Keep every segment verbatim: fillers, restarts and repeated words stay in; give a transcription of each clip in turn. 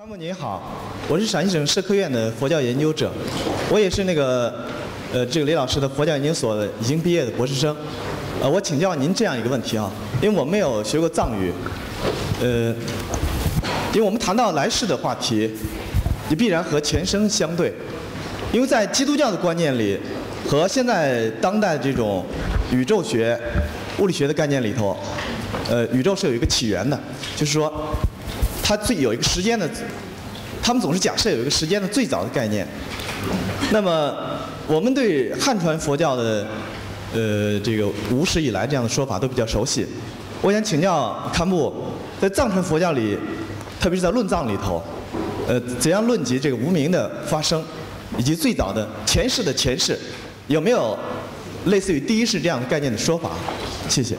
康木您好，我是陕西省社科院的佛教研究者，我也是那个呃这个李老师的佛教研究所已经毕业的博士生。呃，我请教您这样一个问题啊，因为我没有学过藏语，呃，因为我们谈到来世的话题，你必然和前生相对，因为在基督教的观念里，和现在当代这种宇宙学、物理学的概念里头，呃，宇宙是有一个起源的，就是说。 它最有一个时间的，他们总是假设有一个时间的最早的概念。那么，我们对汉传佛教的，呃，这个无始以来这样的说法都比较熟悉。我想请教堪布，在藏传佛教里，特别是在论藏里头，呃，怎样论及这个无明的发生，以及最早的前世的前世，有没有类似于第一世这样的概念的说法？谢谢。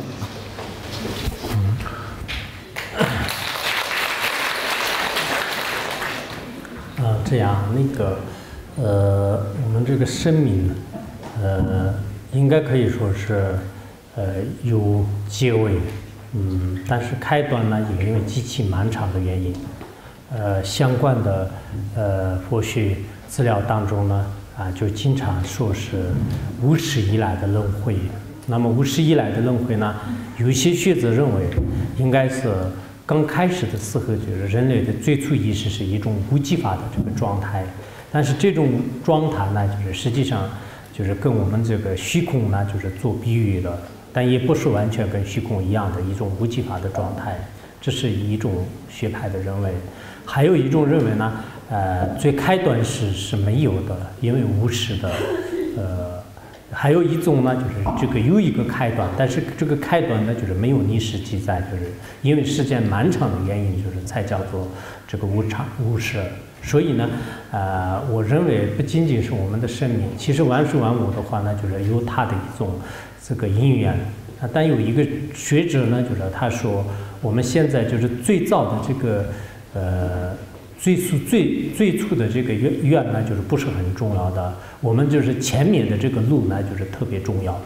啊，这样那个，呃，我们这个生命，呃，应该可以说是，呃，有结尾，嗯，但是开端呢，也因为极其漫长的原因，呃，相关的呃佛学资料当中呢，啊，就经常说是无始以来的轮回。那么无始以来的轮回呢，有一些学者认为，应该是。 刚开始的时候，就是人类的最初意识是一种无记法的这个状态，但是这种状态呢，就是实际上就是跟我们这个虚空呢，就是做比喻的，但也不是完全跟虚空一样的一种无记法的状态，这是一种学派的认为。还有一种认为呢，呃，最开端是是没有的，因为无始的，呃。 还有一种呢，就是这个有一个开端，但是这个开端呢，就是没有历史记载，就是因为时间漫长的原因，就是才叫做这个无常无始。所以呢，呃，我认为不仅仅是我们的生命，其实万事万物的话呢，就是有它的一种这个因缘。啊，但有一个学者呢，就是他说，我们现在就是最早的这个呃。 最初最最初的这个愿愿呢，就是不是很重要的。我们就是前面的这个路呢，就是特别重要。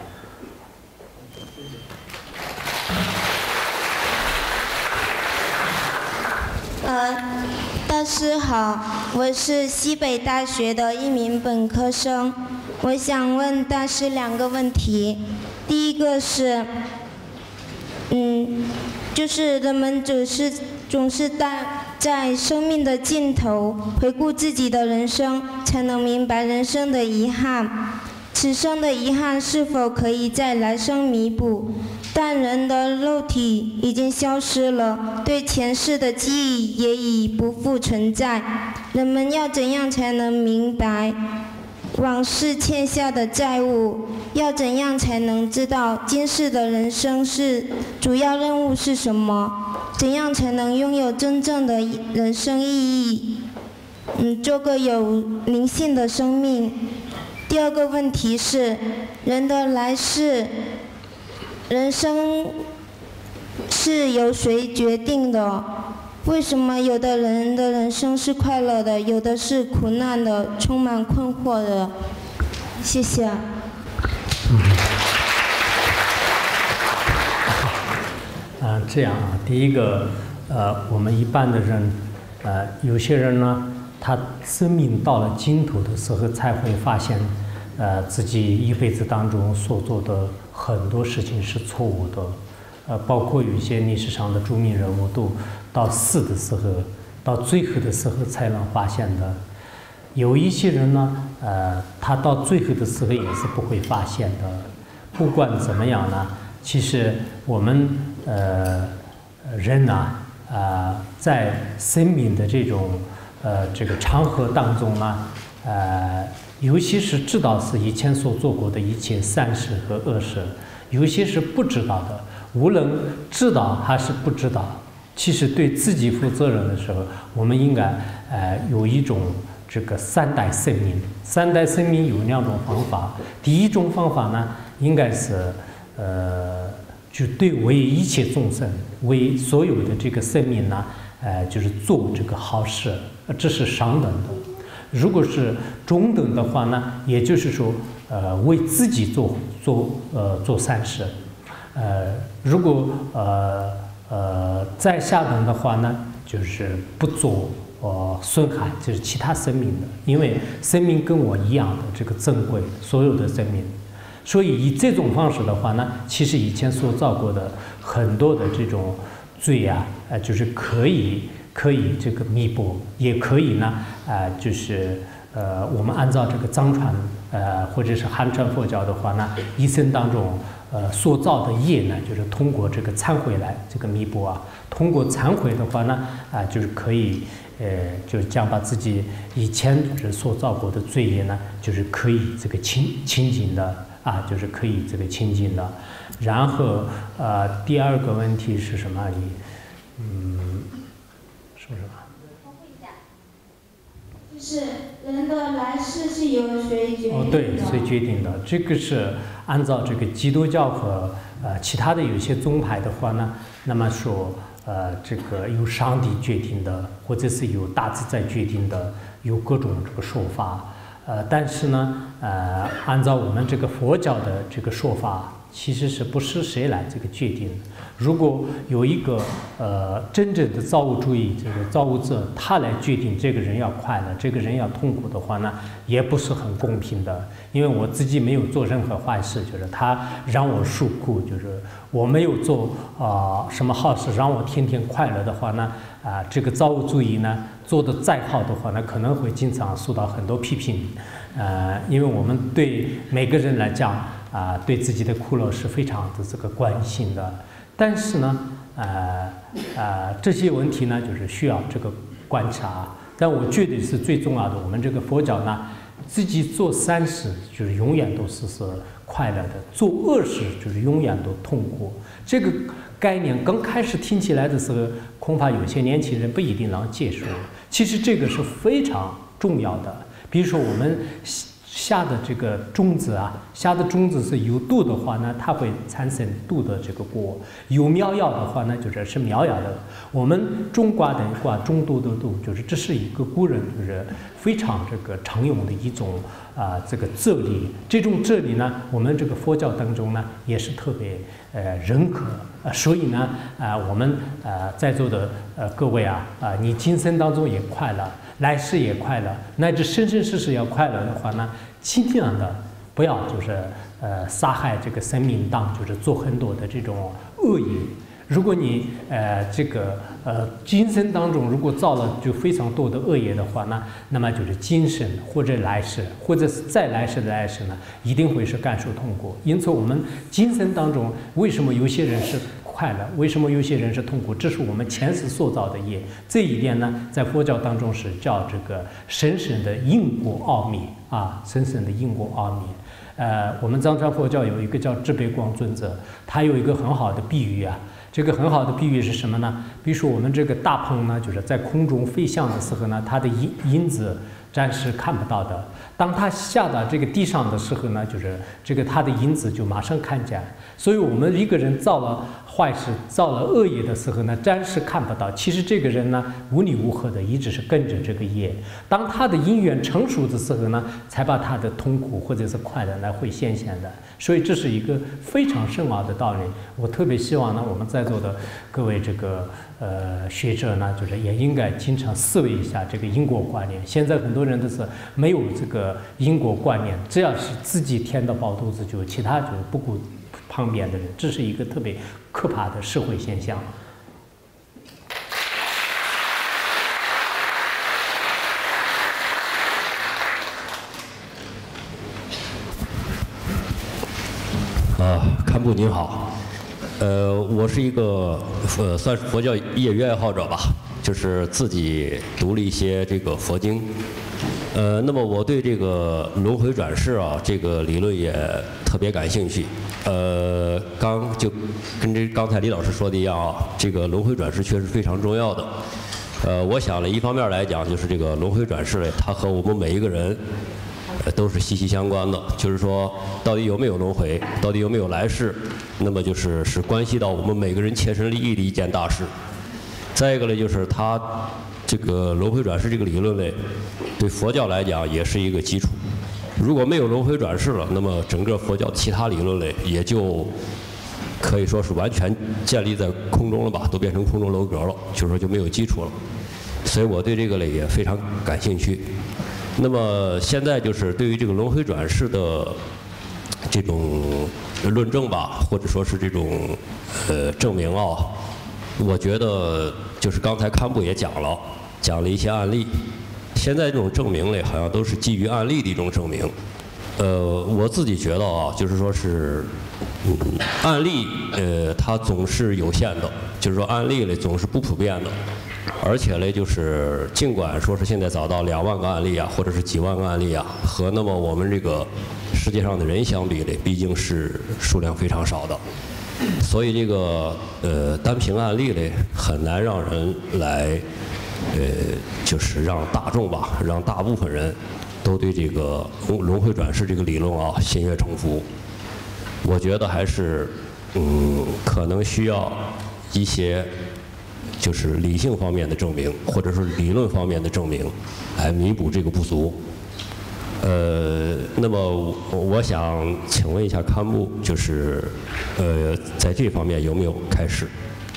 呃，大师好，我是西北大学的一名本科生，我想问大师两个问题。第一个是，嗯，就是人们总是总是在。 在生命的尽头回顾自己的人生，才能明白人生的遗憾。此生的遗憾是否可以在来生弥补？但人的肉体已经消失了，对前世的记忆也已不复存在。人们要怎样才能明白往事欠下的债务？要怎样才能知道今世的人生是主要任务是什么？ 怎样才能拥有真正的人生意义？嗯，做个有灵性的生命。第二个问题是，人的来世，人生是由谁决定的？为什么有的人的人生是快乐的，有的是苦难的，充满困惑的？谢谢。 嗯 啊，这样啊，第一个，呃，我们一般的人，呃，有些人呢，他生命到了尽头的时候，才会发现，呃，自己一辈子当中所做的很多事情是错误的，呃，包括有一些历史上的著名人物，都到死的时候，到最后的时候才能发现的。有一些人呢，呃，他到最后的时候也是不会发现的。不管怎么样呢，其实我们。 呃，人呐、啊，呃，在生命的这种呃这个长河当中呢，呃，有些是知道是以前所做过的一切善事和恶事，有些是不知道的。无论知道还是不知道，其实对自己负责任的时候，我们应该呃有一种这个善待生命。善待生命有两种方法，第一种方法呢，应该是呃。 就对为一切众生，为所有的这个生命呢，呃，就是做这个好事，这是上等的。如果是中等的话呢，也就是说，呃，为自己做做呃做善事。呃，如果呃呃再下等的话呢，就是不做呃损害就是其他生命的，因为生命跟我一样的这个珍贵，所有的生命。所以以这种方式的话呢，其实以前所造过的很多的这种罪啊，呃，就是可以可以这个弥补，也可以呢，啊、呃，就是呃，我们按照这个藏传呃或者是汉传佛教的话呢，一生当中呃所造的业呢，就是通过这个忏悔来这个弥补啊。通过忏悔的话呢，啊、呃，就是可以呃，就将把自己以前就是所造过的罪业呢，就是可以这个清清净的。啊，就是可以这个清净的。然后呃，第二个问题是什么？你嗯，说什么？ 就是人的来世是由谁决定的？ 哦，对，谁决定的？这个是按照这个基督教和呃其他的有些宗派的话呢，那么说呃这个由上帝决定的，或者是由大自在决定的，有各种这个说法。呃，但是呢，呃，按照我们这个佛教的这个说法，其实是不是谁来这个决定的？如果有一个呃真正的造物主义这个造物者，他来决定这个人要快乐，这个人要痛苦的话呢，也不是很公平的。因为我自己没有做任何坏事，就是他让我受苦，就是我没有做啊、呃、什么好事让我天天快乐的话呢，啊、呃，这个造物主义呢做得再好的话呢，可能会经常受到很多批评。呃，因为我们对每个人来讲啊、呃，对自己的苦乐是非常的这个关心的。但是呢，呃呃，这些问题呢，就是需要这个观察。但我觉得是最重要的。我们这个佛教呢，自己做善事就是永远都是是快乐的，做恶事就是永远都痛苦。这个概念刚开始听起来的时候，恐怕有些年轻人不一定能接受。其实这个是非常重要的。比如说我们下的这个种子啊，下的种子是有毒的话呢，它会产生毒的这个果；有苗药的话呢，就是是苗药的。我们种瓜的瓜，种毒的毒，就是这是一个古人就是非常这个常用的一种啊、呃、这个哲理。这种哲理呢，我们这个佛教当中呢也是特别呃认可。呃，所以呢，啊、呃，我们呃在座的呃各位啊，啊、呃，你今生当中也快乐。来世也快乐，乃至生生世世要快乐的话呢，尽量的不要就是呃杀害这个生命当，就是做很多的这种恶业。如果你呃这个呃今生当中如果造了就非常多的恶业的话呢，那么就是今生或者来世，或者是再来世的来世呢，一定会是感受痛苦。因此，我们今生当中为什么有些人是快乐，为什么有些人是痛苦？这是我们前世塑造的业。这一点呢，在佛教当中是叫这个深深的因果奥秘啊，深深的因果奥秘。呃，我们藏传佛教有一个叫智悲光尊者，他有一个很好的比喻啊。这个很好的比喻是什么呢？比如说我们这个大鹏呢，就是在空中飞翔的时候呢，它的影影子暂时看不到的。当它下到这个地上的时候呢，就是这个它的影子就马上看见。所以我们一个人造了坏事、造了恶业的时候呢，暂时看不到。其实这个人呢，无理无合的一直是跟着这个业。当他的因缘成熟的时候呢，才把他的痛苦或者是快乐呢会显现的。所以这是一个非常深奥的道理。我特别希望呢，我们在座的各位这个呃学者呢，就是也应该经常思维一下这个因果观念。现在很多人都是没有这个因果观念，只要是自己填到饱肚子，就其他就不顾旁边的人，这是一个特别可怕的社会现象。 啊，堪布您好，呃，我是一个呃算是佛教业余爱好者吧，就是自己读了一些这个佛经，呃，那么我对这个轮回转世啊这个理论也特别感兴趣。呃，刚就跟这刚才李老师说的一样啊，这个轮回转世确实非常重要的。呃，我想了一方面来讲，就是这个轮回转世嘞，它和我们每一个人呃都是息息相关的。就是说，到底有没有轮回，到底有没有来世，那么就是是关系到我们每个人切身利益的一件大事。再一个呢，就是它这个轮回转世这个理论嘞，对佛教来讲也是一个基础。如果没有轮回转世了，那么整个佛教其他理论类也就可以说是完全建立在空中了吧，都变成空中楼阁了，就是说就没有基础了。 所以我对这个呢也非常感兴趣。那么现在就是对于这个轮回转世的这种论证吧，或者说是这种呃证明啊，我觉得就是刚才堪布也讲了，讲了一些案例。现在这种证明呢，好像都是基于案例的一种证明。呃，我自己觉得啊，就是说是，嗯，案例呃它总是有限的，就是说案例呢总是不普遍的。而且呢，就是尽管说是现在找到两万个案例啊，或者是几万个案例啊，和那么我们这个世界上的人相比呢，毕竟是数量非常少的，所以这个呃单凭案例呢，很难让人来呃就是让大众吧，让大部分人都对这个轮回转世这个理论啊心悦诚服。我觉得还是嗯可能需要一些。就是理性方面的证明，或者是理论方面的证明，来弥补这个不足。呃，那么我想请问一下堪布，就是呃，在这方面有没有开始？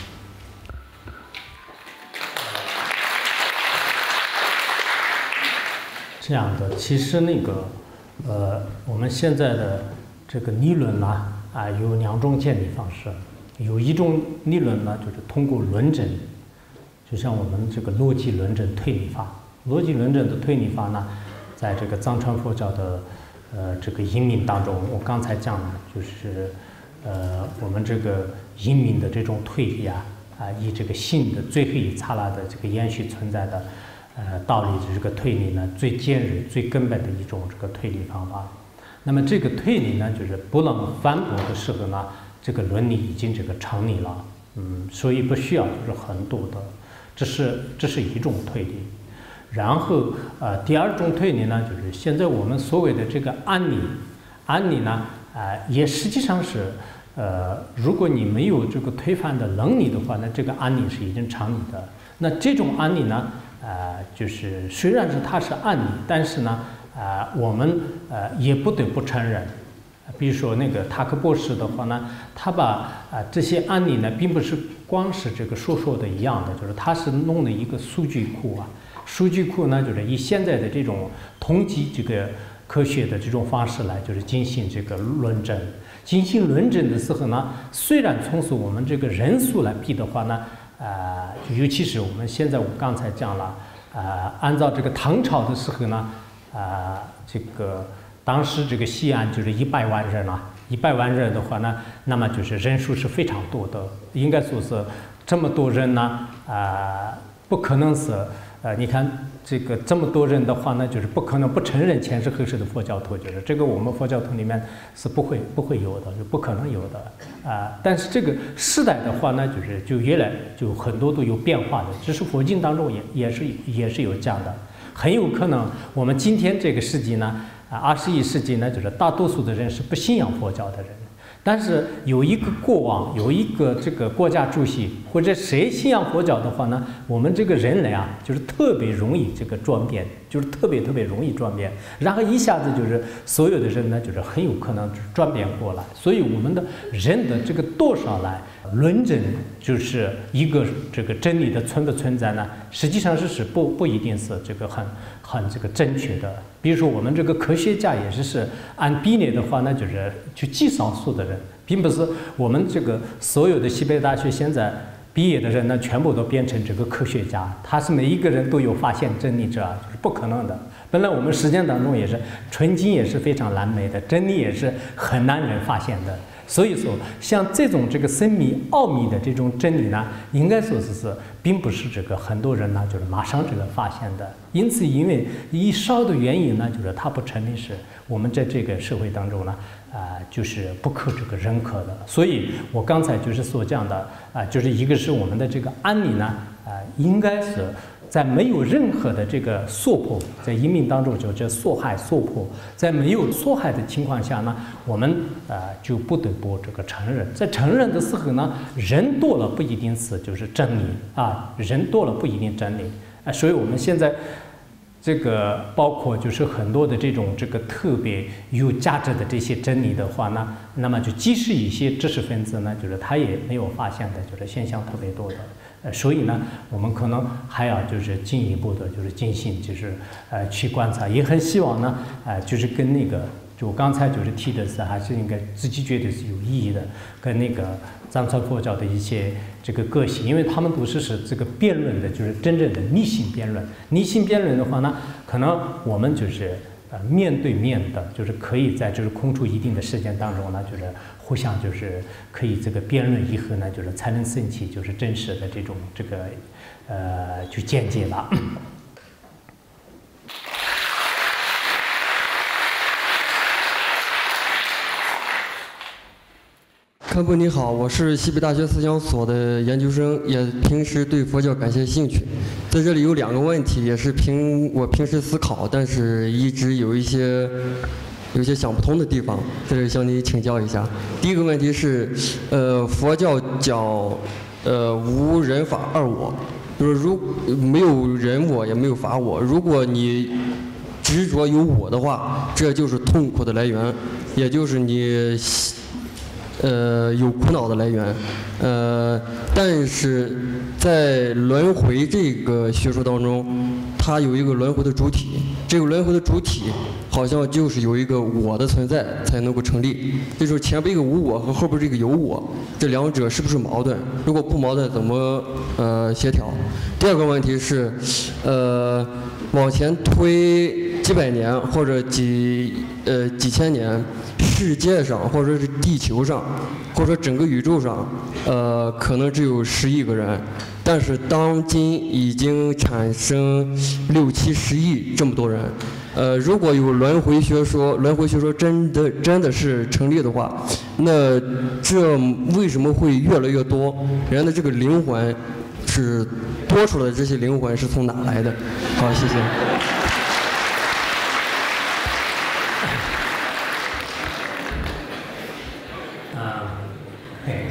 这样的，其实那个呃，我们现在的这个理论呢，啊，有两种建立方式。有一种理论呢，就是通过论证，就像我们这个逻辑论证推理法。逻辑论证的推理法呢，在这个藏传佛教的呃这个因明当中，我刚才讲的就是呃我们这个因明的这种推理啊，啊以这个性的最后一刹那的这个延续存在的呃道理的这个推理呢，最尖锐、最根本的一种这个推理方法。那么这个推理呢，就是不能反驳的时候呢。这个伦理已经这个成立了，嗯，所以不需要就是很多的，这是这是一种推理。然后呃，第二种推理呢，就是现在我们所谓的这个案例，案例呢，啊、呃，也实际上是，呃，如果你没有这个推翻的能力的话，那这个案例是已经成立的。那这种案例呢，呃，就是虽然是它是案例，但是呢，啊、呃，我们呃也不得不承认。比如说那个塔克博士的话呢，他把啊、呃、这些案例呢，并不是光是这个说说的一样的，就是他是弄了一个数据库啊，数据库呢就是以现在的这种统计这个科学的这种方式来就是进行这个论证。进行论证的时候呢，虽然从我们这个人数来比的话呢，呃，尤其是我们现在我刚才讲了，呃，按照这个唐朝的时候呢，呃，这个。当时这个西安就是一百万人啊，一百万人的话呢，那么就是人数是非常多的，应该说是这么多人呢，啊、呃，不可能是，呃，你看这个这么多人的话呢，就是不可能不承认前世后世的佛教徒，就是这个我们佛教徒里面是不会不会有的，就不可能有的啊、呃。但是这个时代的话呢，就是就越来就很多都有变化的，只是佛经当中也也是也是有这样的，很有可能我们今天这个世纪呢。啊，二十一世纪呢，就是大多数的人是不信仰佛教的人，但是有一个国王，有一个这个国家主席或者谁信仰佛教的话呢，我们这个人类啊，就是特别容易这个转变，就是特别特别容易转变，然后一下子就是所有的人呢，就是很有可能转变过来，所以我们的人的这个多少来论证，就是一个这个真理的存不存在呢？实际上是是不不一定是这个很很这个正确的。比如说我们这个科学家也是是按比例的话呢，就是去极少数的人，并不是我们这个所有的西北大学现在毕业的人呢，全部都变成这个科学家，他是每一个人都有发现真理者，就是不可能的。本来我们实践当中也是纯经也是非常难没的，真理也是很难人发现的。所以说，像这种这个神秘奥秘的这种真理呢，应该说是是，并不是这个很多人呢就是马上这个发现的。因此，因为一少的原因呢，就是它不成立是我们在这个社会当中呢，啊、呃，就是不可这个认可的。所以我刚才就是所讲的啊、呃，就是一个是我们的这个案例呢，啊、呃，应该是。在没有任何的这个娑婆，在因明当中就叫娑害娑婆，在没有娑害的情况下呢，我们呃就不得不这个承认，在承认的时候呢，人多了不一定是就是真理啊，人多了不一定真理啊，所以我们现在这个包括就是很多的这种这个特别有价值的这些真理的话呢，那么就即使一些知识分子呢，就是他也没有发现的，就是现象特别多的。 呃，所以呢，我们可能还要就是进一步的，就是进行就是呃去观察，也很希望呢，呃，就是跟那个就我刚才就是提的是，还是应该自己觉得是有意义的，跟那个藏传佛教的一些这个个性，因为他们都是是这个辩论的，就是真正的逆性辩论。逆性辩论的话呢，可能我们就是呃面对面的，就是可以在就是空出一定的时间当中呢，就是互相就是可以这个辩论以后呢，就是才能升起就是真实的这种这个呃就见解吧。 堪布你好，我是西北大学思想所的研究生，也平时对佛教感兴趣。在这里有两个问题，也是凭我平时思考，但是一直有一些有一些想不通的地方，在这里向你请教一下。第一个问题是，呃，佛教讲呃无人法二我，就是如没有人我也没有法我，如果你执着有我的话，这就是痛苦的来源，也就是你呃有苦恼的来源。呃，但是在轮回这个学说当中，它有一个轮回的主体，这个轮回的主体好像就是有一个我的存在才能够成立，也就是前边一个无我和后边这个有我，这两者是不是矛盾？如果不矛盾，怎么呃协调？第二个问题是，呃，往前推几百年或者几呃几千年，世界上或者是地球上，或者说整个宇宙上，呃，可能只有十亿个人，但是当今已经产生六七十亿这么多人。呃，如果有轮回学说，轮回学说真的真的是成立的话，那这为什么会越来越多？人的这个灵魂是多出来的，这些灵魂是从哪来的？好，谢谢。 啊，对。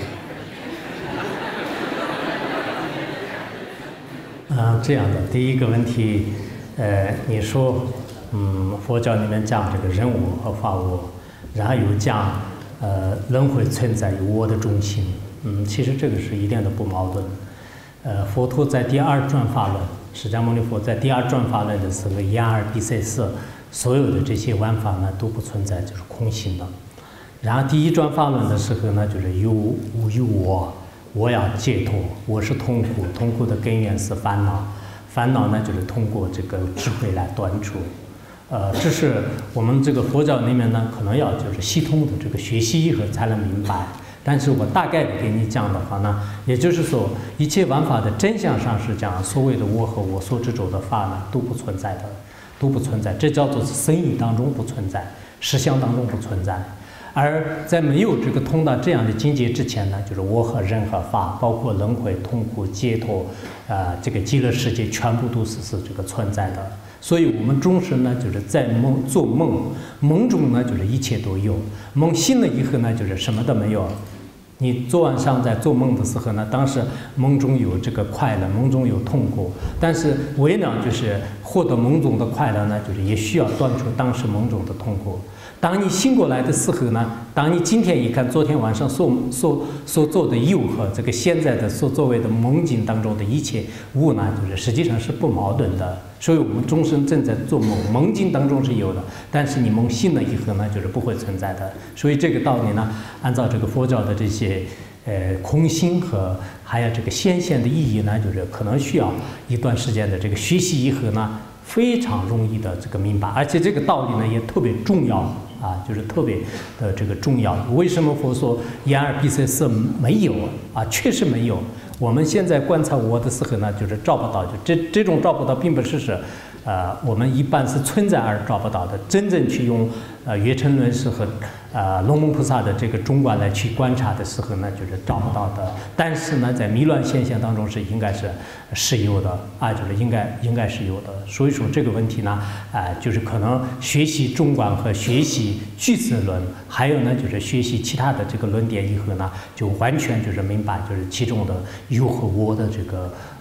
啊，这样的，第一个问题，呃，你说。嗯，佛教里面讲这个人我和法我，然后又讲呃轮回存在有我的中心。嗯，其实这个是一点都不矛盾。呃，佛陀在第二转法轮，释迦牟尼佛在第二转法轮的时候，言而必赛色，所有的这些万法呢都不存在，就是空性的。然后第一转法轮的时候呢，就是有无有我，我要解脱，我是痛苦，痛苦的根源是烦恼，烦恼呢就是通过这个智慧来断除。呃，这是我们这个佛教里面呢，可能要就是系统的这个学习以后才能明白。但是我大概的给你讲的话呢，也就是说，一切万法的真相上是讲，所谓的我和我所执着的法呢，都不存在的，都不存在。这叫做生意当中不存在，实相当中不存在。而在没有这个通到这样的境界之前呢，就是我和人和法，包括轮回、痛苦、解脱，呃，这个极乐世界全部都是是这个存在的。所以我们终身呢，就是在梦做梦，梦中呢就是一切都有，梦醒了以后呢，就是什么都没有。你昨晚上在做梦的时候呢，当时梦中有这个快乐，梦中有痛苦，但是为了就是获得梦中的快乐呢，就是也需要断除当时梦中的痛苦。当你醒过来的时候呢，当你今天一看昨天晚上所所所做的有和这个现在的所作为的梦境当中的一切物呢，就是实际上是不矛盾的。所以我们终身正在做梦，梦境当中是有的，但是你梦醒了以后呢，就是不会存在的。所以这个道理呢，按照这个佛教的这些呃空性和还有这个显现的意义呢，就是可能需要一段时间的这个学习以后呢，非常容易的这个明白，而且这个道理呢也特别重要啊，就是特别的这个重要。为什么佛说言而必赛色没有啊？确实没有。我们现在观察我的时候呢，就是照不到，就这这种照不到，并不是是，呃，我们一般是存在而照不到的。真正去用呃月称论师和呃龙门菩萨的这个中观来去观察的时候呢，就是照不到的。但是呢，在迷乱现象当中是应该是是有的啊，就是应该应该是有的。所以说这个问题呢，啊、呃，就是可能学习中观和学习俱色论，还有呢就是学习其他的这个论点以后呢，就完全就是明白就是其中的有和我的这个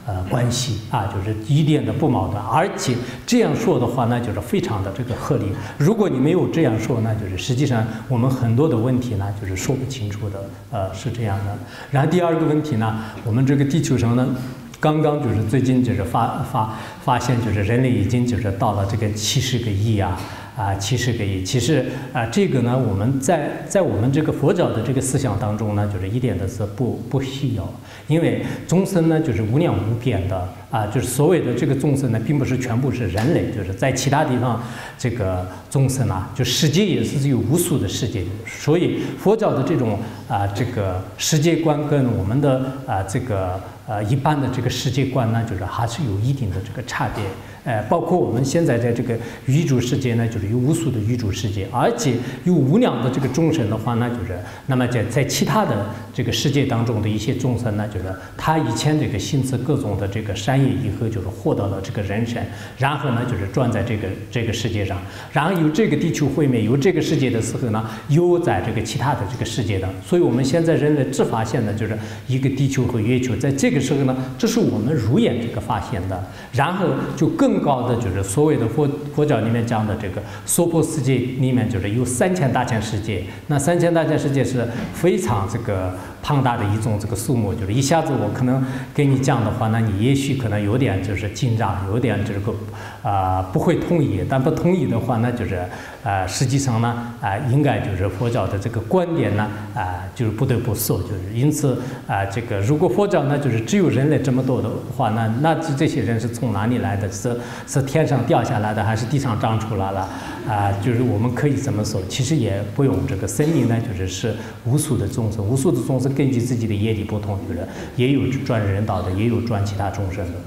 呃关系啊，就是一点的不矛盾，而且这样说的话呢，就是非常的这个合理。如果你没有这样说呢，就是实际上我们很多的问题呢，就是说不清楚的，呃，是这样的。然后第二个问题呢，我们这个地球上呢。刚刚就是最近就是发发发现，就是人类已经就是到了这个七十个亿啊啊七十个亿。其实啊这个呢，我们在在我们这个佛教的这个思想当中呢，就是一点的是不不需要，因为众生呢就是无量无边的啊，就是所谓的这个众生呢，并不是全部是人类，就是在其他地方这个众生啊，就世界也是有无数的世界，所以佛教的这种啊这个世界观跟我们的啊这个。呃，一般的这个世界观呢，就是还是有一定的这个差别。呃，包括我们现在在这个宇宙世界呢，就是有无数的宇宙世界，而且有无量的这个众生的话呢，就是那么在在其他的这个世界当中的一些众生呢，就是他以前这个心思各种的这个善业以后，就是获得了这个人身，然后呢就是转在这个这个世界上，然后有这个地球毁灭，有这个世界的时候呢，又在这个其他的这个世界的，所以我们现在人类只发现的就是一个地球和月球，在这个时候呢，这是我们肉眼这个发现的，然后就更更高的就是所谓的佛佛教里面讲的这个娑婆世界里面，就是有三千大千世界。那三千大千世界是非常这个庞大的一种这个数目，就是一下子我可能给你讲的话，那你也许可能有点就是紧张，有点这个啊、呃、不会同意。但不同意的话，那就是啊、呃、实际上呢啊、呃、应该就是佛教的这个观点呢啊、呃、就是不得不说，就是因此啊、呃、这个如果佛教呢就是只有人类这么多的话，那那这些人是从哪里来的？是是天上掉下来的，还是地上长出来了？啊、呃，就是我们可以这么说，其实也不用这个生命呢，就是是无数的众生，无数的众生根据自己的业力不同，就是也有转人道的，也有转其他众生的。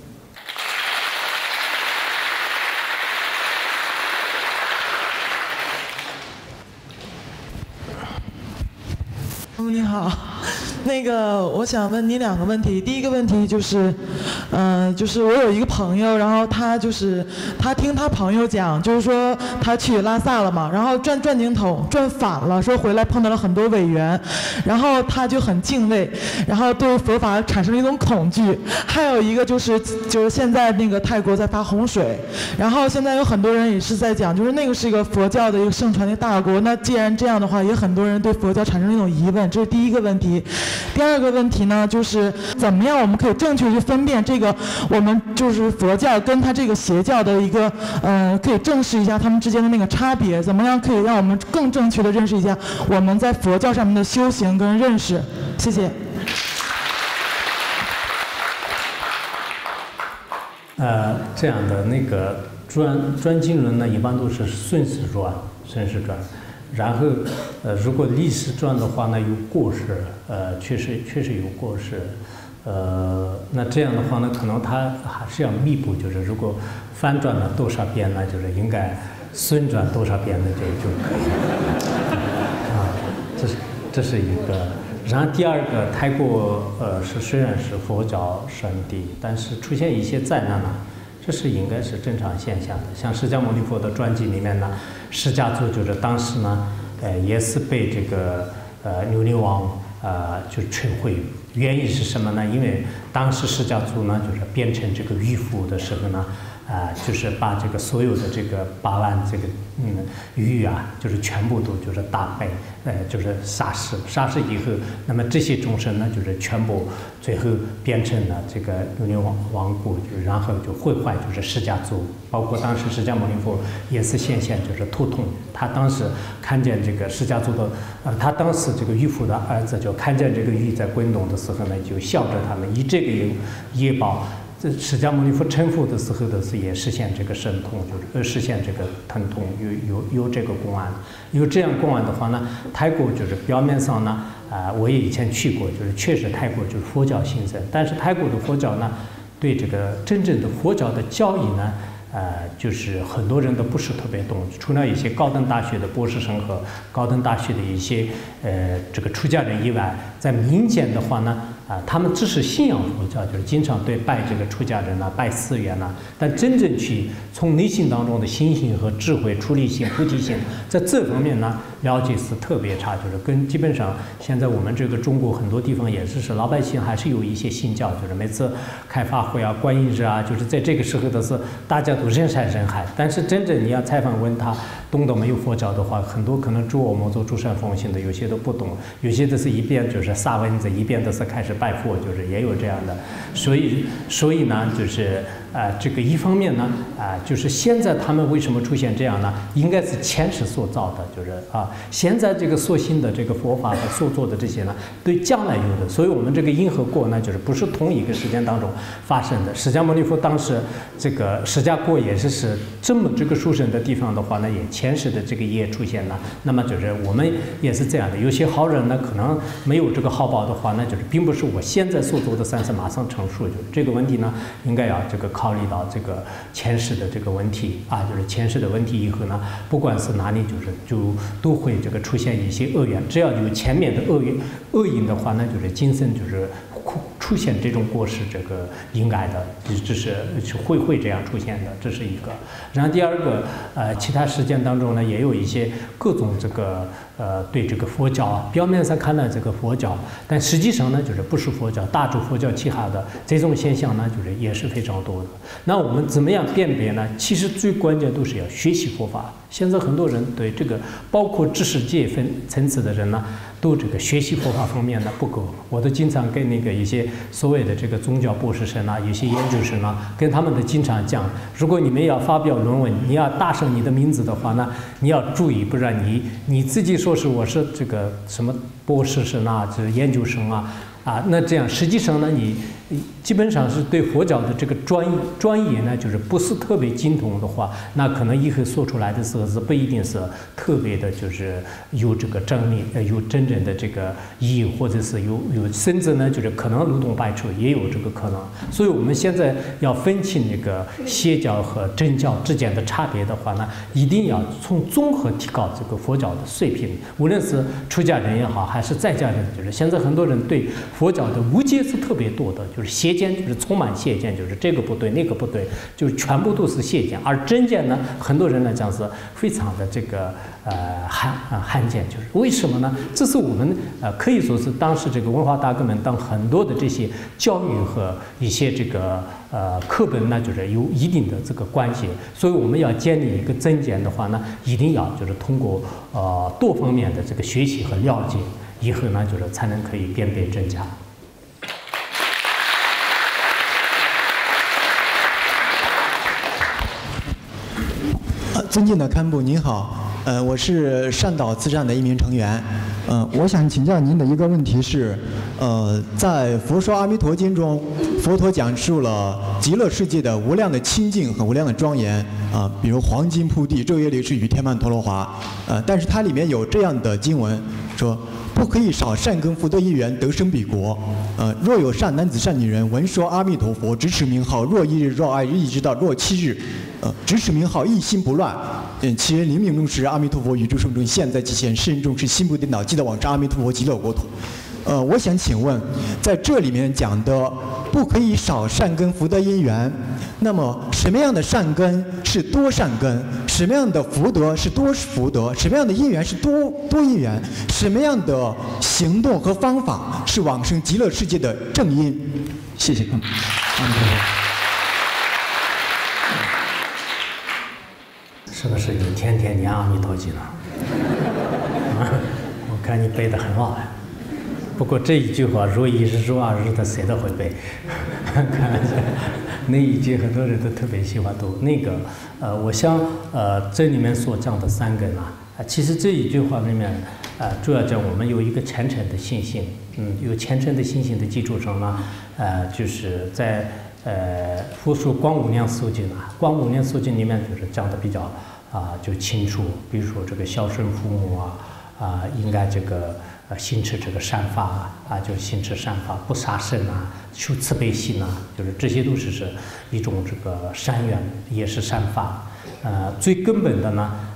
你好，那个我想问你两个问题。第一个问题就是，嗯、呃，就是我有一个朋友，然后他就是他听他朋友讲，就是说他去拉萨了嘛，然后转转经筒转反了，说回来碰到了很多委员，然后他就很敬畏，然后对佛法产生了一种恐惧。还有一个就是就是现在那个泰国在发洪水，然后现在有很多人也是在讲，就是那个是一个佛教的一个盛传的大国，那既然这样的话，也很多人对佛教产生了一种疑问。这是第一个问题。第二个问题呢，就是怎么样我们可以正确去分辨这个我们就是佛教跟它这个邪教的一个呃，可以正视一下他们之间的那个差别，怎么样可以让我们更正确的认识一下我们在佛教上面的修行跟认识。谢谢。 呃，这样的那个转转经轮呢，一般都是顺时转，顺时转。然后，呃，如果逆时转的话呢，有过失，呃，确实确实有过失，呃，那这样的话呢，可能它还是要弥补，就是如果翻转了多少遍呢，就是应该顺转多少遍的就就可以了，啊，这是这是一个。然后第二个，泰国呃是虽然是佛教圣地，但是出现一些灾难呢。这是应该是正常现象的。像释迦牟尼佛的传记里面呢，释迦族就是当时呢，呃，也是被这个呃牛牛王呃就摧毁。原因是什么呢？因为当时释迦族呢，就是变成这个渔夫的时候呢，啊、呃，就是把这个所有的这个八万这个嗯鱼啊，就是全部都就是打败，呃，就是杀死，杀死以后，那么这些众生呢，就是全部最后变成了这个牛牛王王国，就然后就毁坏就是释迦族，包括当时释迦牟尼佛也是显现就是图腾，他当时看见这个释迦族的，呃，他当时这个渔夫的儿子就看见这个鱼在滚动的时候呢，就笑着他们，以这个业业报。这释迦牟尼佛成佛的时候的是也实现这个神通，就是呃实现这个腾通，有有有这个公案，有这样公案的话呢，泰国就是表面上呢，啊、呃，我也以前去过，就是确实泰国就是佛教兴盛，但是泰国的佛教呢，对这个真正的佛教的教义呢，呃，就是很多人都不是特别懂，除了一些高等大学的博士生和高等大学的一些呃这个出家人以外，在民间的话呢。 啊，他们只是信仰佛教，就是经常对拜这个出家人呐、拜寺院呐，但真正去从内心当中的心性和智慧、出离心、菩提心，在这方面呢，了解是特别差，就是跟基本上现在我们这个中国很多地方也是是老百姓还是有一些信教，就是每次开法会啊、观音日啊，就是在这个时候的是大家都人山人海，但是真正你要采访问他懂得没有佛教的话，很多可能诸我们做诸善奉行的，有些都不懂，有些都是一边就是撒蚊子，一边都是开始拜佛，就是也有这样的，所以所以呢，就是啊、呃，这个一方面呢，啊、呃，就是现在他们为什么出现这样呢？应该是前世所造的，就是啊，现在这个所信的这个佛法和所做的这些呢，对将来有的，所以我们这个因和果呢，就是不是同一个时间当中发生的。释迦牟尼佛当时这个释迦果也是是这么这个殊胜的地方的话呢，也前世的这个业出现了，那么就是我们也是这样的，有些好人呢，可能没有这个好报的话，那就是并不是我现在所做的善事马上成熟，就是这个问题呢，应该要这个考虑到这个前世的这个问题啊，就是前世的问题以后呢，不管是哪里，就是就都会这个出现一些恶缘，只要有前面的恶缘恶因的话，那就是今生就是出现这种过失，这个应该的，这是会会这样出现的，这是一个。然后第二个，呃，其他实践当中呢，也有一些各种这个呃对这个佛教啊，表面上看来这个佛教，但实际上呢，就是不是佛教，大乘佛教其他的这种现象呢，就是也是非常多的。那我们怎么样辨别呢？其实最关键都是要学习佛法。现在很多人对这个，包括知识界分层次的人呢，都这个学习佛法方面呢不够。我都经常跟那个一些所谓的这个宗教博士生啊，有些研究生啊，跟他们的经常讲，如果你们要发表论文，你要打上你的名字的话呢，你要注意，不然你你自己说是我是这个什么博士生啊，这是研究生啊。啊，那这样实际上呢，你基本上是对佛教的这个专专业呢，就是不是特别精通的话，那可能以后说出来的时候是不一定是特别的，就是有这个真理，呃，有真正的这个意义，或者是有有甚至呢，就是可能如同百出，也有这个可能。所以我们现在要分清那个邪教和真教之间的差别的话呢，一定要从综合提高这个佛教的水平，无论是出家人也好，还是在家人，就是现在很多人对佛教的误解是特别多的，就是邪见，就是充满邪见，就是这个不对，那个不对，就是全部都是邪见。而真见呢，很多人来讲是非常的这个呃罕啊罕见，就是为什么呢？这是我们呃可以说是当时这个文化大革命当很多的这些教育和一些这个呃课本呢，就是有一定的这个关系。所以我们要建立一个真见的话呢，一定要就是通过呃多方面的这个学习和了解。以后呢，就是才能可以辨别真假。 呃，尊敬的堪布您好，呃，我是善导慈善的一名成员，呃，我想请教您的一个问题是，呃，在《佛说阿弥陀经》中，佛陀讲述了极乐世界的无量的清净和无量的庄严，啊、呃，比如黄金铺地，昼夜里是雨天曼陀罗华，呃，但是它里面有这样的经文说。不可以少善根福德因缘得生彼国。呃，若有善男子善女人闻说阿弥陀佛，执持名号，若一日若二日一直到若七日，呃，执持名号一心不乱，嗯，其人临命终时，阿弥陀佛宇宙圣中现在即现，世人众是心不颠倒，记得往生阿弥陀佛极乐国土。呃，我想请问，在这里面讲的不可以少善根福德因缘，那么什么样的善根是多善根？什么样的福德是多福德？什么样的因缘是多多因缘？什么样的行动和方法是往生极乐世界的正因？谢谢。嗯， 是不是你天天念阿弥陀经呢？我看你背得很好呀。不过这一句话，若一日若二日的，谁都会背。看来那一句很多人都特别喜欢读。那个，呃，我想，呃，这里面所讲的三根啊，其实这一句话里面，呃，主要讲我们有一个虔诚的信心，嗯，有虔诚的信心的基础上呢，呃，就是在呃，佛说光无量寿经啊，光无量寿经里面就是讲的比较啊、呃、就清楚，比如说这个孝顺父母啊，啊、呃，应该这个。呃，行持这个善法啊，啊，就行持善法，不杀生啊，修慈悲心啊，就是这些都是是一种这个善缘，也是善法。呃，最根本的呢，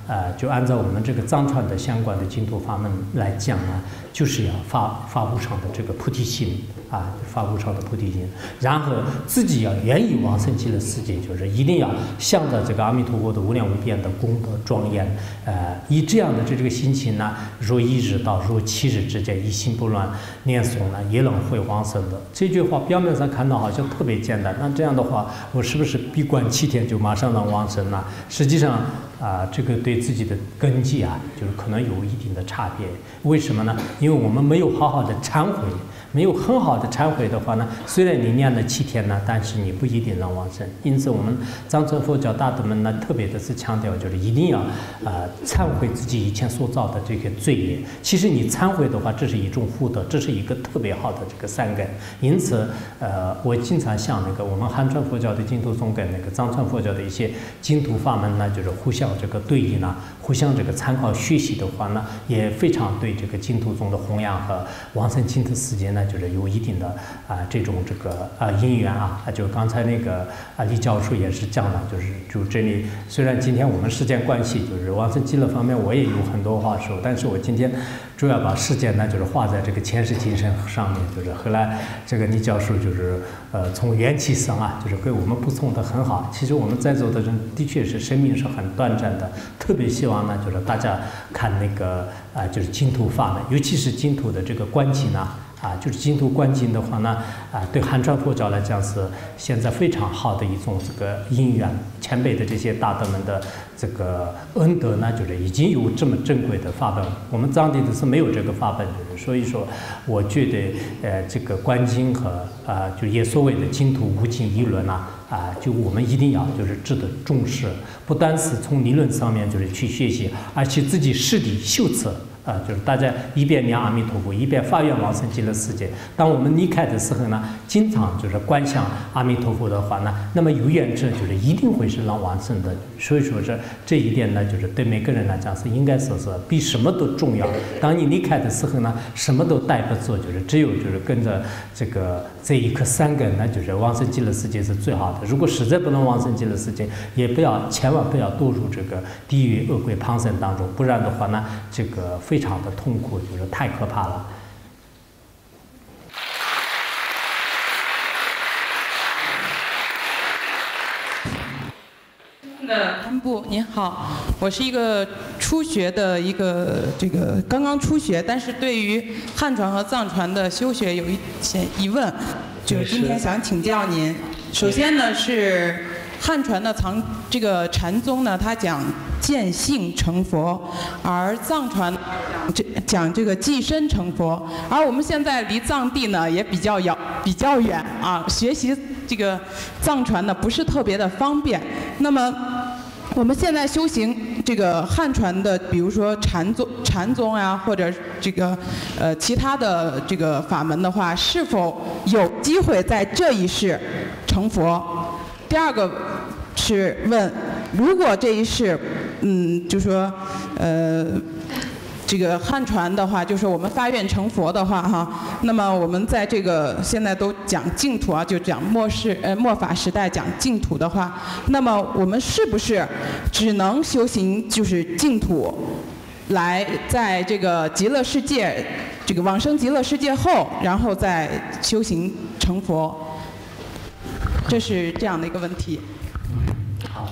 呃，就按照我们这个藏传的相关的净土法门来讲呢，就是要发发无上的这个菩提心啊，发无上的菩提心，然后自己要愿意往生极乐世界，就是一定要向着这个阿弥陀佛的无量无边的功德庄严，呃，以这样的这这个心情呢，若一日到若七日之间，一心不乱念诵呢，也能会往生的。这句话表面上看到好像特别简单，那这样的话，我是不是闭关七天就马上能往生呢？实际上啊，这个对自己的根基啊，就是可能有一定的差别。为什么呢？因为我们没有好好的忏悔，没有很好的忏悔的话呢，虽然你念了七天呢，但是你不一定能往生。因此，我们藏传佛教大德们呢，特别的是强调，就是一定要啊忏悔自己以前所造的这个罪业。其实你忏悔的话，这是一种福德，这是一个特别好的这个善根。因此，呃，我经常向那个我们汉传佛教的净土宗跟那个藏传佛教的一些净土法门呢，就是互相这个对应呢，互相这个参考学习的话呢，也非常对这个净土宗的弘扬和往生净土世界呢，就是有一定的啊、呃、这种这个啊、呃、因缘啊。就刚才那个啊李教授也是讲了，就是就这里虽然今天我们时间关系，就是往生极乐方面我也有很多话说，但是我今天主要把时间呢就是花在这个前世今生上面。就是后来这个李教授就是呃从缘起生啊，就是给我们补充的很好。其实我们在座的人的确是生命是很短暂的，特别希望呢就是大家看那个啊、呃、就是净土法门，尤其是净土的这个观经啊。啊，就是净土观经的话呢，啊，对汉传佛教来讲是现在非常好的一种这个因缘。前辈的这些大德们的这个恩德呢，就是已经有这么珍贵的法本，我们藏地的是没有这个法本的。所以说，我觉得呃，这个观经和啊、呃，就也所谓的净土无尽议论啊，啊，就我们一定要就是值得重视，不单是从理论上面就是去学习，而且自己实地修持。啊，就是大家一边念阿弥陀佛，一边发愿往生极乐世界。当我们离开的时候呢，经常就是观想阿弥陀佛的话呢，那么有缘者就是一定会是能往生的。所以说这这一点呢，就是对每个人来讲是应该说是比什么都重要。当你离开的时候呢，什么都带不走，就是只有就是跟着这个这一颗善根，那就是往生极乐世界是最好的。如果实在不能往生极乐世界，也不要千万不要堕入这个地狱恶鬼旁生当中，不然的话呢，这个非常的痛苦，就是太可怕了。 的堪布您好，我是一个初学的一个这个刚刚初学，但是对于汉传和藏传的修学有一些疑问，就是今天想请教您。首先呢是汉传的藏这个禅宗呢，它讲见性成佛，而藏传这讲这个寄身成佛。而我们现在离藏地呢也比较遥比较远啊，学习这个藏传呢不是特别的方便。那么我们现在修行这个汉传的，比如说禅宗、禅宗呀，或者这个呃其他的这个法门的话，是否有机会在这一世成佛？第二个是问，如果这一世，嗯，就说呃。这个汉传的话，就是我们发愿成佛的话，哈，那么我们在这个现在都讲净土啊，就讲末世呃末法时代讲净土的话，那么我们是不是只能修行就是净土，来在这个极乐世界，这个往生极乐世界后，然后再修行成佛？这是这样的一个问题。 好。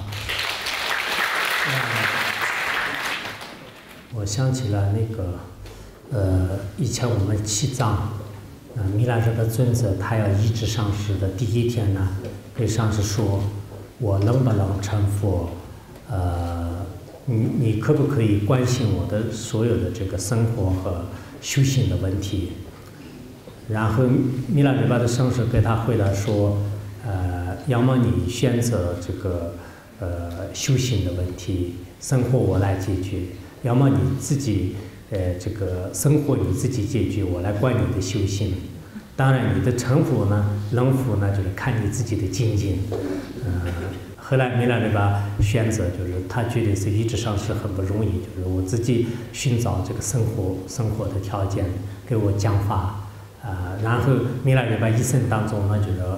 我想起了那个，呃，以前我们西藏，呃，弥勒日巴尊者他要医治上师的第一天呢，给上师说，我能不能成佛？呃，你你可不可以关心我的所有的这个生活和修行的问题？然后弥勒日巴的上师给他回答说，呃，要么你选择这个呃修行的问题，生活我来解决。要么你自己，呃，这个生活你自己解决，我来管你的修行。当然，你的成佛呢、能佛呢，就是看你自己的精进。呃，后来弥勒日巴选择，就是他觉得是一直上是很不容易，就是我自己寻找这个生活生活的条件，给我讲法。啊、呃，然后弥勒日巴一生当中呢，就是特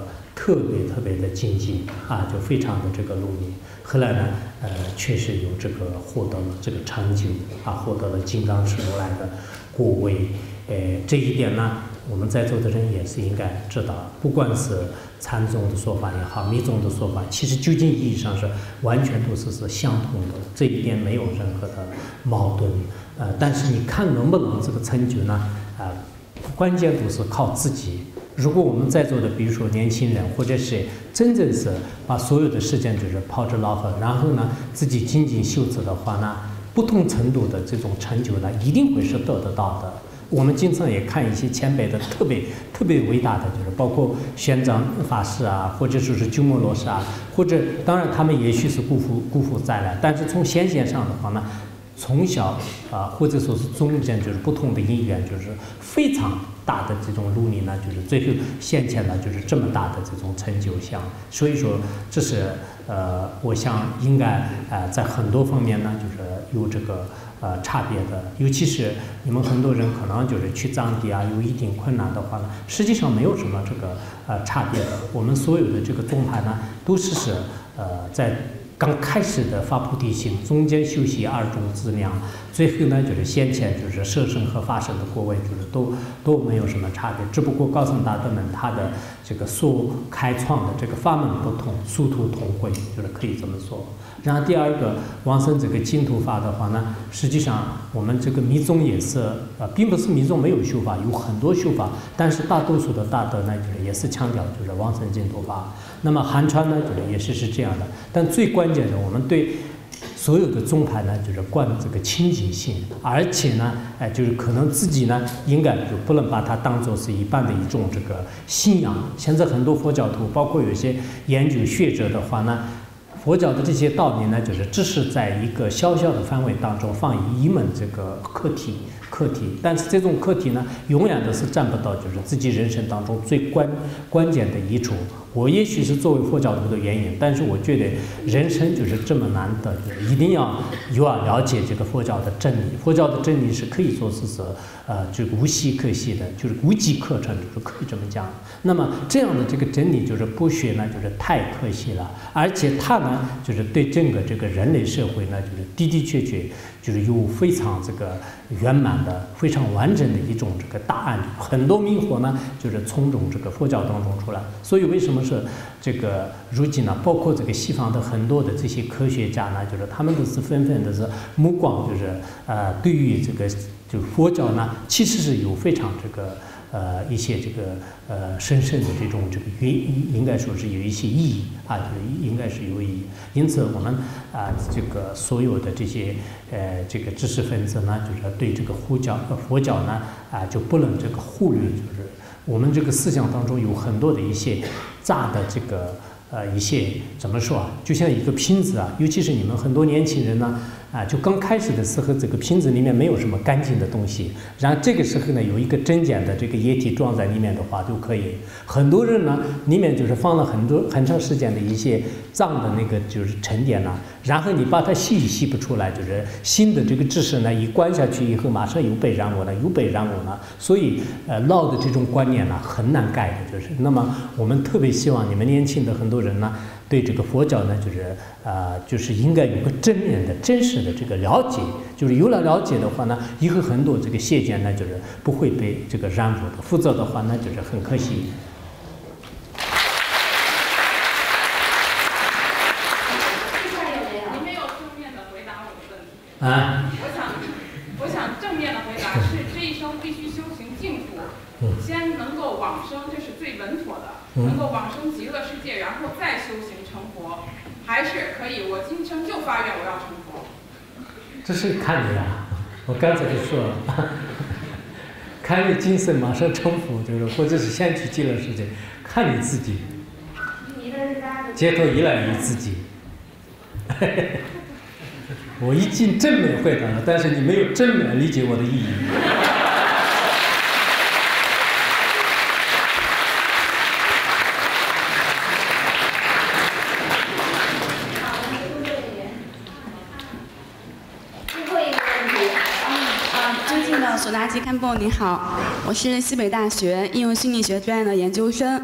特别特别的精进啊，就非常的这个努力。后来呢，呃，确实有这个获得了这个成就啊，获得了金刚石如来的果位。呃，这一点呢，我们在座的人也是应该知道，不管是禅宗的说法也好，密宗的说法，其实究竟意义上是完全都是是相通的，这一点没有任何的矛盾。呃，但是你看能不能这个成就呢？啊、呃，关键都是靠自己。如果我们在座的，比如说年轻人，或者是真正是把所有的时间就是抛之脑后，然后呢自己精进修持的话呢，不同程度的这种成就呢，一定会是得得到的。我们经常也看一些前辈的特别特别伟大的，就是包括玄奘法师啊，或者说是鸠摩罗什啊，或者当然他们也许是辜负辜负再来，但是从显现上的话呢，从小啊，或者说是中间就是不同的因缘，就是非常大的这种努力呢，就是最后显现了就是这么大的这种成就像。所以说，这是呃，我想应该呃在很多方面呢，就是有这个呃差别的。尤其是你们很多人可能就是去藏地啊，有一定困难的话呢，实际上没有什么这个呃差别的。我们所有的这个宗派呢，都是是呃在。刚开始的发菩提心，中间修习二种资粮，最后呢就是先前就是摄生和法身的果位，就是都都没有什么差别，只不过高僧大德们他的这个所开创的这个法门不同，殊途同归，就是可以这么说。然后第二个往生这个净土法的话呢，实际上我们这个密宗也是呃，并不是密宗没有修法，有很多修法，但是大多数的大德呢，就是也是强调就是往生净土法。那么汉传呢，就是也是是这样的，但最关键的，我们对所有的宗派呢，就是贯这个清净性，而且呢，哎，就是可能自己呢，应该就不能把它当做是一般的一种这个信仰。现在很多佛教徒，包括有些研究学者的话呢，佛教的这些道理呢，就是只是在一个小小的范围当中放一门这个课题。课题，但是这种课题呢，永远都是占不到就是自己人生当中最关关键的一处。我也许是作为佛教徒的原因，但是我觉得人生就是这么难得，就是一定要有要了解这个佛教的真理。佛教的真理是可以说是是呃，就无稀可稀的，就是无迹可陈，就是可以这么讲。那么这样的这个真理就是不学呢，就是太可惜了，而且它呢，就是对整个这个人类社会呢，就是的的确确就是有非常这个圆满的、非常完整的一种这个答案。很多迷惑呢，就是从中这个佛教当中出来。所以为什么是这个如今呢，包括这个西方的很多的这些科学家呢，就是他们都是纷纷的是目光就是呃，对于这个就佛教呢，其实是有非常这个。呃，一些这个呃深深的这种这个原应该说是有一些意义啊，就是应该是有意义。因此，我们啊、呃、这个所有的这些呃这个知识分子呢，就是对这个佛教呃佛教呢啊、呃、就不能这个忽略，就是我们这个思想当中有很多的一些杂的这个呃一些怎么说啊，就像一个瓶子啊，尤其是你们很多年轻人呢。啊，就刚开始的时候，这个瓶子里面没有什么干净的东西，然后这个时候呢，有一个针尖的这个液体装在里面的话就可以。很多人呢，里面就是放了很多很长时间的一些脏的那个就是沉淀了，然后你把它吸也吸不出来，就是新的这个知识呢，一灌下去以后，马上又被染污了，又被染污了。所以，呃，老的这种观念呢，很难改的，就是。那么，我们特别希望你们年轻的很多人呢。对这个佛教呢，就是呃，就是应该有个正面的、真实的这个了解。就是有了了解的话呢，以后很多这个邪见呢，就是不会被这个染污的。否则的话呢，就是很可惜。 您没有正面的回答我的问题。 啊？ 我想，我想正面的回答是：这一生必须修行净土，先能够往生，这是最稳妥的。能够往生极乐世界，然后再修行成佛，还是可以。我今生就发愿我要成佛。 这是看你啊，我刚才就说了，看你今生马上成佛，就是或者是先去极乐世界，看你自己，解脱依赖于自己。我已经正面回答了，但是你没有正面理解我的意义。 索达基堪布，您好，我是西北大学应用心理学专业的研究生。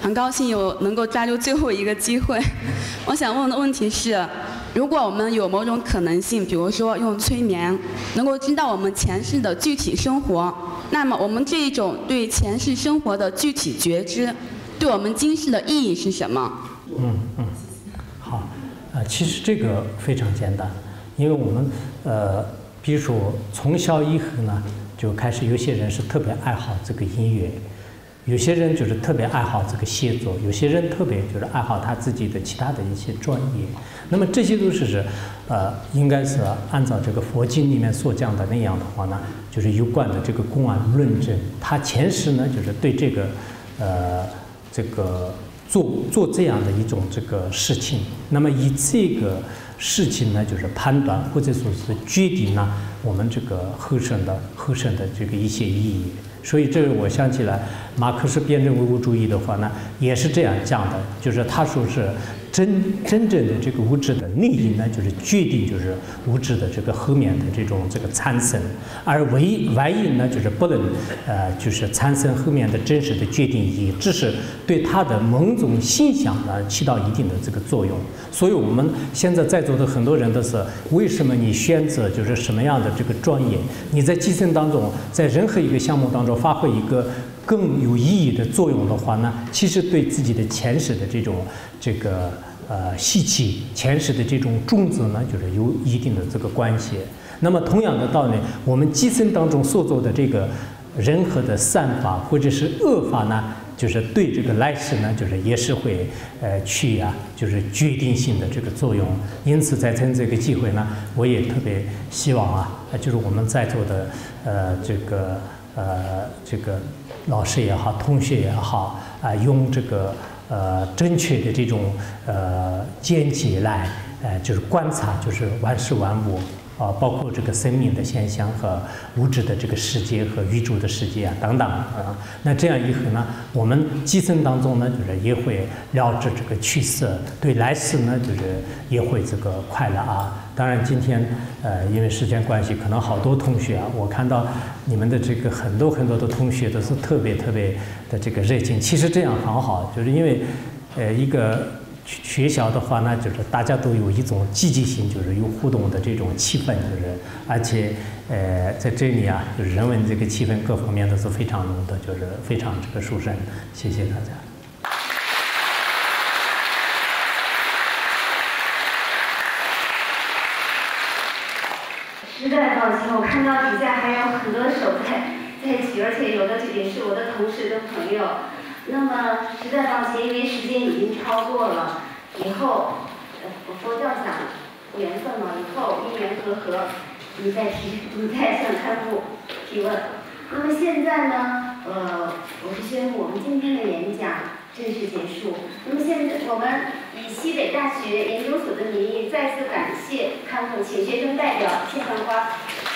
很高兴有能够抓住最后一个机会。我想问的问题是，如果我们有某种可能性，比如说用催眠，能够知道我们前世的具体生活，那么我们这一种对前世生活的具体觉知，对我们今世的意义是什么？ 嗯嗯，好，呃，其实这个非常简单，因为我们呃，比如说从小以后呢，就开始有些人是特别爱好这个音乐。有些人就是特别爱好这个写作，有些人特别就是爱好他自己的其他的一些专业。那么这些都是是，呃，应该是按照这个佛经里面所讲的那样的话呢，就是有关的这个公案论证。他前世呢，就是对这个，呃，这个做做这样的一种这个事情，那么以这个事情呢，就是判断或者说是决定呢，我们这个后生的后生的这个一些意义。所以这个我想起来，马克思辩证唯物主义的话呢，也是这样讲的，就是他说是真真正的这个物质的内因呢，就是决定就是物质的这个后面的这种这个产生，而唯外因呢，就是不能呃就是产生后面的真实的决定意义，只是对它的某种现象呢起到一定的这个作用。所以我们现在在座的很多人都是，为什么你选择就是什么样的这个专业，你在计生当中，在任何一个项目当中发挥一个更有意义的作用的话呢，其实对自己的前世的这种这个呃习气、前世的这种种子呢，就是有一定的这个关系。那么同样的道理，我们计生当中所做的这个任何的善法或者是恶法呢，就是对这个来世呢，就是也是会呃去啊，就是决定性的这个作用。因此，在趁这个机会呢，我也特别希望啊，就是我们在座的呃这个呃这个老师也好，同学也好啊、呃，用这个呃正确的这种呃见解来呃就是观察，就是万事万物。啊，包括这个生命的现象和物质的这个世界和宇宙的世界啊等等啊，那这样以后呢，我们计生当中呢，就是也会了知这个趋势，对来世呢，就是也会这个快乐啊。当然，今天呃，因为时间关系，可能好多同学啊，我看到你们的这个很多很多的同学都是特别特别的这个热情。其实这样很好，就是因为呃一个。学校的话呢，就是大家都有一种积极性，就是有互动的这种气氛，就是而且呃在这里啊，就是人文这个气氛各方面都是非常浓的，就是非常这个殊胜。谢谢大家。 实在抱歉，我看到底下还有很多手在在举，而且有的也是我的同事跟朋友。那么实在抱歉，因为时间已经超过了，以后呃佛教讲缘分嘛，以后因缘和合，你再提，你再向堪布提问。那么现在呢，呃，我是宣布我们今天的演讲正式结束。那么现在我们以西北大学研究所的名义再次感谢堪布，请学生代表献上花。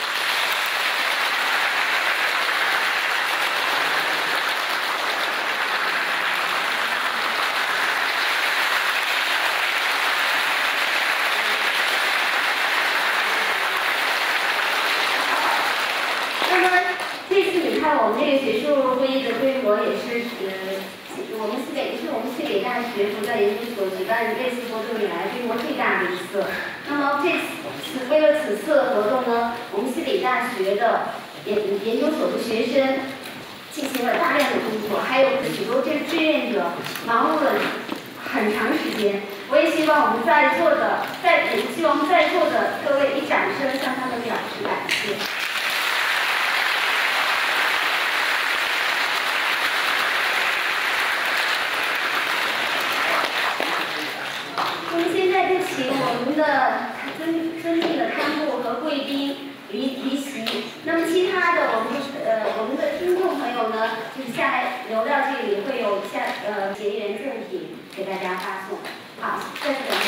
我们这个学术会议的规模也是，呃，我们西北也是我们西北大学佛教研究所举办这次活动以来规模最大的一次。那么这次为了此次的活动呢，我们西北大学的研研究所的学生进行了大量的工作，还有许多这志愿者忙碌了很长时间。我也希望我们在座的，在也希望在座的各位以掌声向他们表示感谢。请我们的尊尊敬的堪布和贵宾离离席。那么其他的我们呃我们的听众朋友呢，就是下来留到这里会有下呃结缘赠品给大家发送。好，再次感谢。